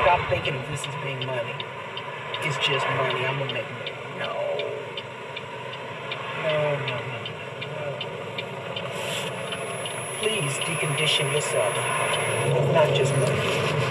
Stop thinking of this as being money. It's just money. I'm gonna make money. No. No. Please decondition yourself. It's not just money.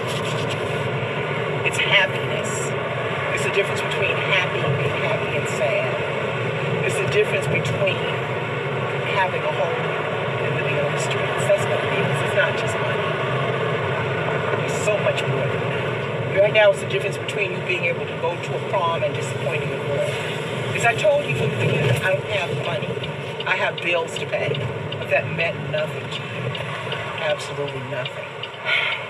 It's happiness. It's the difference between being happy and sad. It's the difference between having a home and living on the streets. That's what it is. It's not just money. There's so much more than that. Right now, it's the difference between you being able to go to a prom and disappointing a girl. As I told you from the beginning, I don't have money. I have bills to pay. But that meant nothing to you. Absolutely nothing.